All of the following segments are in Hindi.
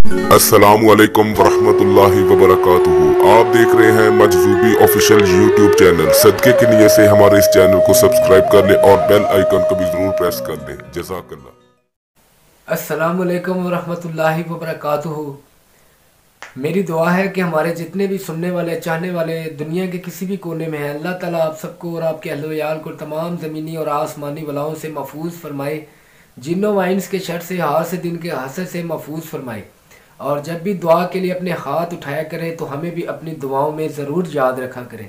अस्सलामुअलैकुम वरहमतुल्लाहि वबरकातुहू। आप देख रहे हैं मजज़ूबी ऑफिशियल यूट्यूब चैनल। सदके की नियत से हमारे इस चैनल को सब्सक्राइब कर लें और बेल आइकन को भी जरूर प्रेस कर लें। जज़ाकल्लाह। अस्सलामुअलैकुम वरहमतुल्लाहि वबरकातुहू। मेरी दुआ है कि हमारे जितने भी सुनने वाले चाहने वाले दुनिया के किसी भी कोने में हैं, अल्लाह ताला आप सबको और आपके अहल वयाल को तमाम ज़मीनी और आसमानी बलाओं से महफूज फरमाए, जिन्नों वाइंस के शर से, हार से, दिन के हसद से महफूज फरमाए। और जब भी दुआ के लिए अपने हाथ उठाया करें तो हमें भी अपनी दुआओं में ज़रूर याद रखा करें।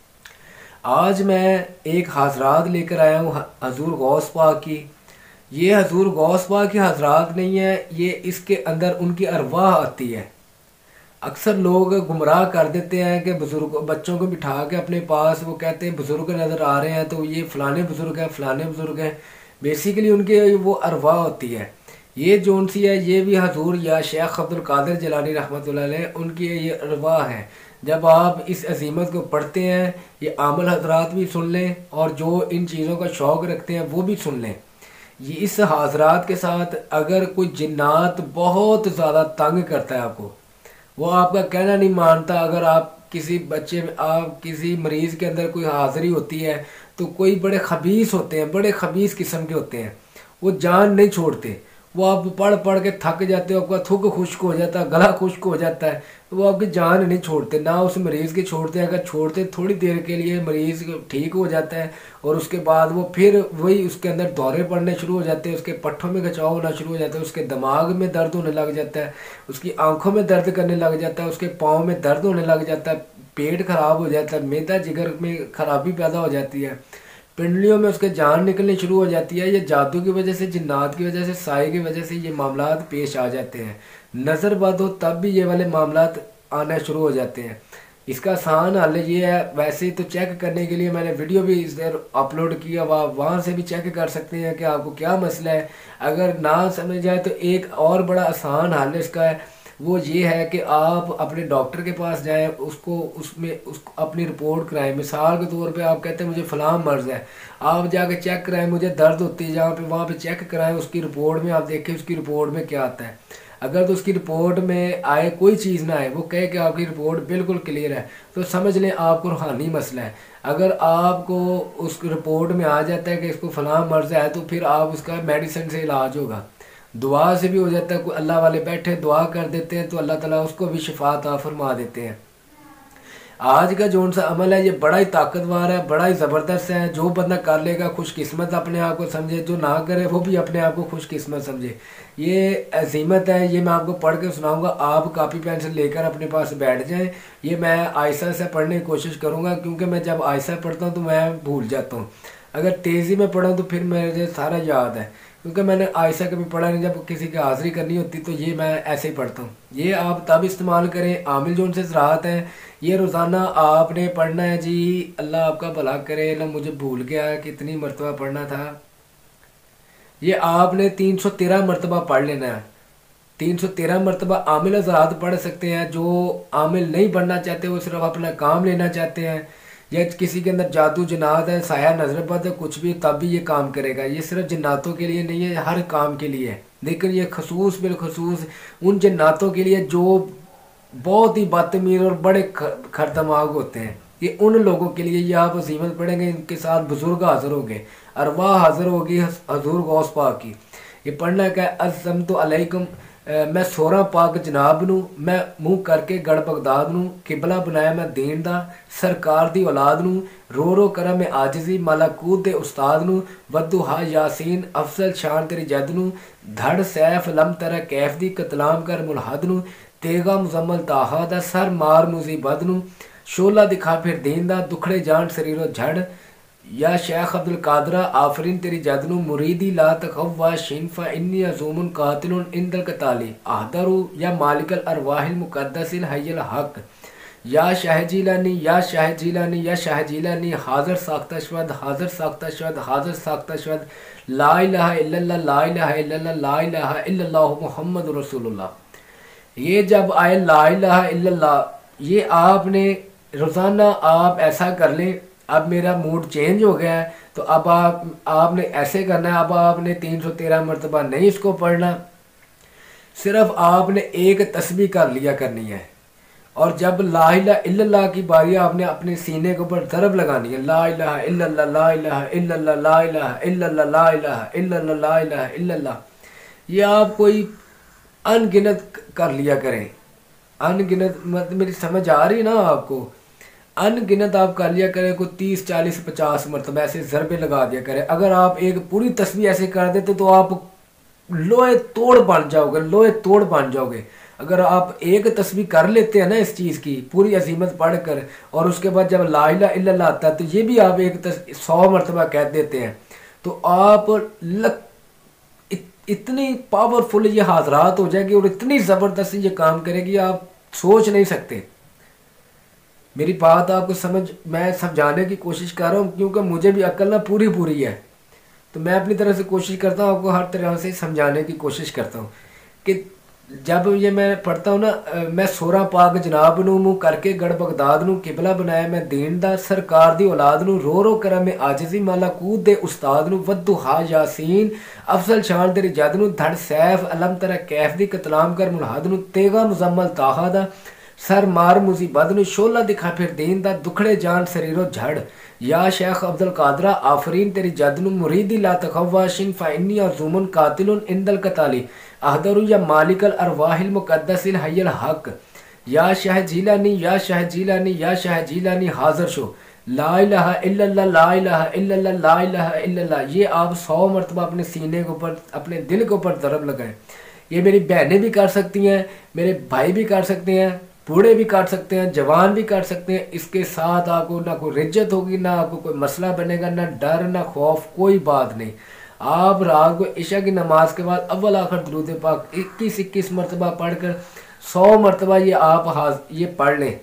आज मैं एक हाजरात लेकर आया हूँ हजूर गौस पाक की। ये हजूर गौस पाक की हजरात नहीं है, ये इसके अंदर उनकी अरवाह आती है। अक्सर लोग गुमराह कर देते हैं कि बुजुर्ग बच्चों को बिठा के अपने पास वो कहते हैं बुजुर्ग नज़र आ रहे हैं तो ये फ़लाने बुजुर्ग हैं, फ़लाने बुजुर्ग हैं। बेसिकली उनके वो अरवाह होती है। ये जोन सी है, ये भी हजूर या शेख अब्दुल कादिर जिलानी रहमतुल्लाह अलैह उनकी ये अरवाह है। जब आप इस अजीमत को पढ़ते हैं, ये आमल हजरात भी सुन लें और जो इन चीज़ों का शौक़ रखते हैं वो भी सुन लें। ये इस हाजरात के साथ अगर कोई जिन्नात बहुत ज़्यादा तंग करता है आपको, वो आपका कहना नहीं मानता, अगर आप किसी बच्चे में आप किसी मरीज़ के अंदर कोई हाज़िरी होती है तो कोई बड़े खबीस होते हैं, बड़े खबीस किस्म के होते हैं, वो जान नहीं छोड़ते। वो आप पढ़ पढ़ के थक जाते हो, आपका थुक खुश्क हो जाता है, गला खुश्क हो जाता है, तो वो आपकी जान नहीं छोड़ते, ना उस मरीज़ की छोड़ते हैं। अगर छोड़ते थोड़ी देर के लिए मरीज़ ठीक हो जाता है और उसके बाद वो फिर वही उसके अंदर दौरे पड़ने शुरू हो जाते हैं, उसके पट्ठों में खिंचाव होना शुरू हो जाता है, उसके दिमाग में दर्द होने लग जाता है, उसकी आंखों में दर्द करने लग जाता है, उसके पाँव में दर्द होने लग जाता है, पेट खराब हो जाता है, मैदा जिगर में खराबी पैदा हो जाती है, पिंडलियों में उसके जान निकलनी शुरू हो जाती है। ये जादू की वजह से, जिन्नात की वजह से, साए की वजह से ये मामलात पेश आ जाते हैं। नज़र बद हो तब भी ये वाले मामलात आना शुरू हो जाते हैं। इसका आसान हल ये है, वैसे तो चेक करने के लिए मैंने वीडियो भी इस देर अपलोड किया, वहाँ से भी चेक कर सकते हैं कि आपको क्या मसला है। अगर ना समझ जाए तो एक और बड़ा आसान हल इसका है, वो ये है कि आप अपने डॉक्टर के पास जाएं, उसको अपनी रिपोर्ट कराएं। मिसाल के तौर पे आप कहते हैं मुझे फ़लाँ मर्ज़ है, आप जाके चेक कराएं, मुझे दर्द होती है जहाँ पे, वहाँ पे चेक कराएं, उसकी रिपोर्ट में आप देखें उसकी रिपोर्ट में क्या आता है। अगर तो उसकी रिपोर्ट में आए कोई चीज़ ना आए, वो कहे कि आपकी रिपोर्ट बिल्कुल क्लियर है, तो समझ लें आपको रूहानी मसला है। अगर आपको उस रिपोर्ट में आ जाता है कि इसको फ़लाँ मर्ज़ है, तो फिर आप उसका मेडिसिन से इलाज होगा, दुआ से भी हो जाता है। कोई अल्लाह वाले बैठे दुआ कर देते हैं तो अल्लाह ताला उसको भी शिफा अता फरमा देते हैं। आज का जो सा अमल है ये बड़ा ही ताकतवर है, बड़ा ही ज़बरदस्त है। जो बंदा कर लेगा खुशकिस्मत अपने आप को समझे, जो ना करे वो भी अपने आप को खुशकिस्मत समझे। ये अजीमत है, ये मैं आपको पढ़ के सुनाऊंगा। आप कापी पेंसिल लेकर अपने पास बैठ जाएं। ये मैं आहिस्ता से पढ़ने की कोशिश करूँगा, क्योंकि मैं जब आहिस्ता पढ़ता हूँ तो मैं भूल जाता हूँ। अगर तेज़ी में पढ़ा तो फिर मुझे सारा याद है, क्योंकि मैंने आयशा कभी पढ़ा नहीं। जब किसी की हाज़िरी करनी होती तो ये मैं ऐसे ही पढ़ता हूँ। ये आप तब इस्तेमाल करें, आमिल जो उनसे ज़राअत है, ये रोज़ाना आपने पढ़ना है जी। अल्लाह आपका भला करे ना, मुझे भूल गया कितनी मरतबा पढ़ना था। ये आपने 313 मरतबा पढ़ लेना है। 313 मरतबा आमिल ज़राअत पढ़ सकते हैं। जो आमिल नहीं पढ़ना चाहते, वो सिर्फ अपना काम लेना चाहते हैं, या किसी के अंदर जादू जन्नात है, साया नजरबद है, कुछ भी, तब भी ये काम करेगा। ये सिर्फ जन्नातों के लिए नहीं है, हर काम के लिए है। लेकिन ये खसूस बिलखसूस उन जन्नातों के लिए जो बहुत ही बदतमीज और बड़े खरदमाग होते हैं। ये उन लोगों के लिए ये आप अजीमत पढ़ेंगे, इनके साथ बुजुर्ग हाजिर होंगे, अरवाह हाजिर होगी हजूर गौस पाक की। ये पढ़ना क्या है, अज़म तो अलैकुम, मैं सोरा पाक जनाब नू, मैं मुँह करके गढ़ बगदाद नू किबला बनाया मैं दीन दा, सरकार दी औलाद नू रो रो करा मैं आजिजी, मालाकूत दे उस्ताद नू वद्दुहा यासीन, अफजल शान तेरी जद नू, धड़ सैफ लम तरा कैफ दी, कतलाम कर मुलहद नू, तेगा मुजम्मल ताहा दा, सर मार मुसीबत नू, शोला दिखा फिर दीन दा, दुखड़े जान शरीरो झड़, या शेख अब्दुल कादरा आफरीन तेरी जदनू, मुरीदी ला तखव्वा शिनफा इन्नी अजूमुन कातिलुन इंदल कताली अहदरू, या मालिकल अरवाहिल मुकद्दसिल हय्यल हक, या शाह जीलानी, या शाह जीलानी, या शाह जीलानी, हाज़र साख्ता शवद, हाज़र साख्ता शवद, हाज़र साख्ता शवद, ला इलाहा इल्लल्लाह, ला इलाहा इल्लल्लाह, ला इलाहा इल्लल्लाह मुहम्मद रसूलुल्लाह। ये जब आए ला इलाहा इल्लल्लाह, ये आपने रोज़ाना आप ऐसा कर लें। अब मेरा मूड चेंज हो गया है, तो अब आपने ऐसे करना है। अब आपने 313 मरतबा नहीं इसको पढ़ना, सिर्फ आपने एक तस्बीह कर लिया करनी है, और जब ला इलाहा इल्लल्लाह की बारी आपने अपने सीने के ऊपर ज़रब लगानी है, ला इलाहा इल्लल्लाह ला इलाहा इल्लल्लाह ला इलाहा इल्लल्लाह ला इलाहा इल्लल्लाह ला इलाहा इल्लल्लाह, ये आप कोई अनगिनत कर लिया करें। अनगिनत, मतलब मेरी समझ आ रही ना आपको, अनगिनत आप कर लिया करें, कोई 30 40 50 मरतबा ऐसे ज़रबे लगा दिया करें। अगर आप एक पूरी तस्बीह ऐसे कर देते तो आप लोहे तोड़ बन जाओगे, लोहे तोड़ बन जाओगे। अगर आप एक तस्बीह कर लेते हैं ना इस चीज़ की पूरी अजीमत पढ़ कर, और उसके बाद जब ला इलाहा इल्लल्लाह आता है तो ये भी आप एक 100 मरतबा कह देते हैं, तो आप इतनी पावरफुल ये हाजरात हो जाएगी और इतनी ज़बरदस्त ये काम करेगी आप सोच नहीं सकते। मेरी बात आपको समझ, मैं समझाने की कोशिश कर रहा हूँ क्योंकि मुझे भी अक्ल ना पूरी पूरी है, तो मैं अपनी तरह से कोशिश करता हूँ आपको हर तरह से समझाने की कोशिश करता हूँ कि जब ये मैं पढ़ता हूँ ना, मैं सोरा पाक जनाब नू मुँह करके गढ़ बगदाद नू किबला बनाया, मैं दीन दा सरकार दी औलाद नू रो रो करा मैं आजिज़ी माला कूद दे उस्ताद नू वद्दुहा यासीन अफसल शान तेरी जद नू धड़ सैफ अलम तरा कैफ दी कतलाम कर मुल्हाद नू तेगा मुजम्मल ताहा दा सर मार मुसीबत नू शोला दिखा फिर दीन दा दुखड़े जान शरीरो झड़ या शेख अब्दुल कादरा आफरीन तेरी जद नू मुरीदी ला तखवाशिन फ़इन्नी और जुमन कातिलुन इंदल कताली अहदरु या मालिकल अरवाहिल मुकद्दसिल हय्यल हक या शाह जीलानी या शाह जीलानी या शाह जीलानी हाजिर शो ला इलाहा इल्लल्लाह ला इलाहा इल्लल्लाह ला इलाहा इल्लल्लाह। ये आप 100 मरतबा अपने सीने के ऊपर, अपने दिल के ऊपर ज़रब लगाएं। ये मेरी बहनें भी कर सकती हैं, मेरे भाई भी कर सकते हैं, बूढ़े भी कर सकते हैं, जवान भी कर सकते हैं। इसके साथ आपको ना कोई रिज्जत होगी, ना आपको कोई मसला बनेगा, ना डर ना खौफ, कोई बात नहीं। आप रात को इशा की नमाज के बाद अव्वल आखिर दुरूद पाक 21 मरतबा पढ़कर 100 मरतबा ये आप ये पढ़ लें।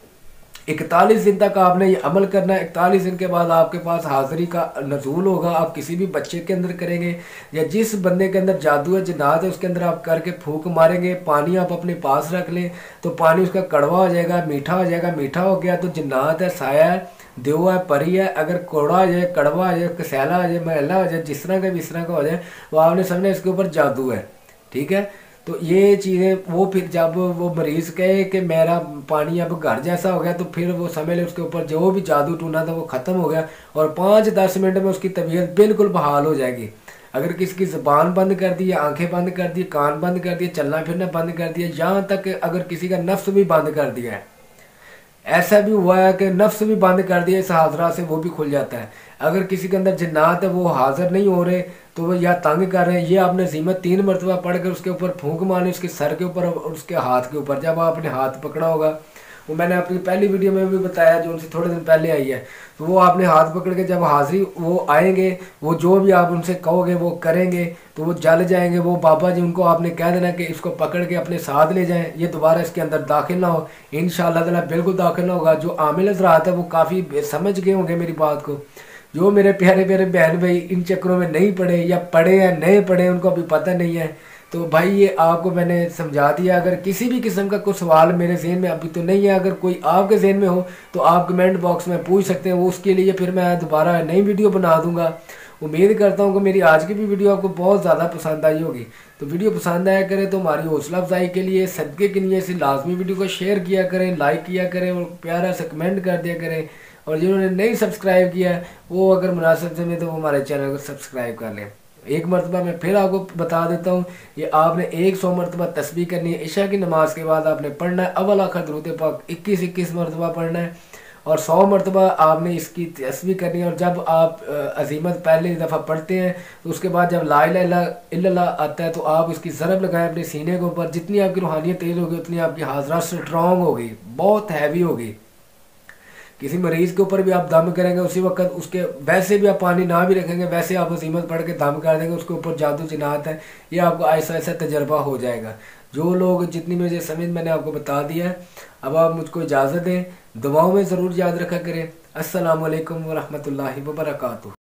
41 दिन तक आपने ये अमल करना है। 41 दिन के बाद आपके पास हाज़िरी का नज़ूल होगा। आप किसी भी बच्चे के अंदर करेंगे या जिस बंदे के अंदर जादू है, जिन्नात है, उसके अंदर आप करके फूंक मारेंगे, पानी आप अपने पास रख लें तो पानी उसका कड़वा हो जाएगा, मीठा हो जाएगा। मीठा हो गया तो जिन्नात है, साया है, देव है, परी है। अगर कौड़ा हो जाए, कड़वा हो जाए, कसैला हो जाए, महला हो जाए, जिस तरह का भी इस तरह का हो जाए, वो आपने समझना इसके ऊपर जादू है। ठीक है, तो ये चीज़ें वो फिर जब वो मरीज़ कहे कि मेरा पानी अब घर जैसा हो गया, तो फिर वो समझ ले उसके ऊपर जो भी जादू टूना था वो ख़त्म हो गया और 5-10 मिनट में उसकी तबीयत बिल्कुल बहाल हो जाएगी। अगर किसी की ज़बान बंद कर दी, आंखें बंद कर दी, कान बंद कर दिए, चलना फिरना बंद कर दिया, यहाँ तक अगर किसी का नफ्स भी बंद कर दिया है, ऐसा भी हुआ है कि नफ्स भी बंद कर दिया इस हाजरा से, वो भी खुल जाता है। अगर किसी के अंदर जिन्नात है वो हाजिर नहीं हो रहे तो वो या तंग कर रहे हैं, ये आपने ज़ीमत 3 मरतबा पढ़कर उसके ऊपर फूंक मारनी, उसके सर के ऊपर और उसके हाथ के ऊपर। जब आपने हाथ पकड़ा होगा, वो मैंने अपनी पहली वीडियो में भी बताया जो उनसे थोड़े दिन पहले आई है, तो वो आपने हाथ पकड़ के जब हाजिरी वो आएंगे, वो जो भी आप उनसे कहोगे वो करेंगे, तो वो जल जाएंगे। वो बाबा जी उनको आपने कह देना कि इसको पकड़ के अपने साथ ले जाएं, ये दोबारा इसके अंदर दाखिल ना हो। इंशाअल्लाह ताला बिल्कुल दाखिल ना होगा। जो आमिल हज़रात है वो काफ़ी समझ गए होंगे मेरी बात को। जो मेरे प्यारे प्यारे बहन भाई इन चक्करों में नहीं पढ़े या पढ़े या नहीं पढ़े, उनको अभी पता नहीं है, तो भाई ये आपको मैंने समझा दिया। अगर किसी भी किस्म का कोई सवाल मेरे जहन में अभी तो नहीं है, अगर कोई आपके जहन में हो तो आप कमेंट बॉक्स में पूछ सकते हैं। वो उसके लिए फिर मैं दोबारा नई वीडियो बना दूंगा। उम्मीद करता हूँ कि मेरी आज की भी वीडियो आपको बहुत ज़्यादा पसंद आई होगी। तो वीडियो पसंद आया करे तो हमारी हौसला अफजाई के लिए सदक़े के लिए से लाजमी वीडियो को शेयर किया करें, लाइक किया करें और प्यारा सा कमेंट कर दिया करें। और जिन्होंने नहीं सब्सक्राइब किया है वो अगर मुनासिब समय तो वो हमारे चैनल को सब्सक्राइब कर लें। एक मरतबा मैं फिर आपको बता देता हूँ, ये आपने 100 मरतबा तस्बीह करनी है। इशा की नमाज के बाद आपने पढ़ना है अव्वल आखिर दुरूद पाक 21 मरतबा पढ़ना है और 100 मरतबा आपने इसकी तस्बीह करनी है। और जब आप अजीमत पहली दफ़ा पढ़ते हैं तो उसके बाद जब ला इलाहा इल्लल्लाह आता है तो आप इसकी ज़रब लगाएं अपने सीने के ऊपर। जितनी आपकी रूहानियत तेज़ होगी उतनी आपकी हाजरा स्ट्रॉन्ग होगी, बहुत हैवी होगी। किसी मरीज़ के ऊपर भी आप दम करेंगे उसी वक्त उसके वैसे भी आप पानी ना भी रखेंगे, वैसे आप अजीमत पढ़ के दम कर देंगे, उसके ऊपर जादू जिन्नात है, ये आपको ऐसा ऐसा तजर्बा हो जाएगा। जो लोग जितनी मुझे समझ मैंने आपको बता दिया है। अब आप मुझको इजाज़त दें, दुआओं में ज़रूर याद रखा करें। अस्सलामु अलैकुम व रहमतुल्लाहि व बरकातुहू।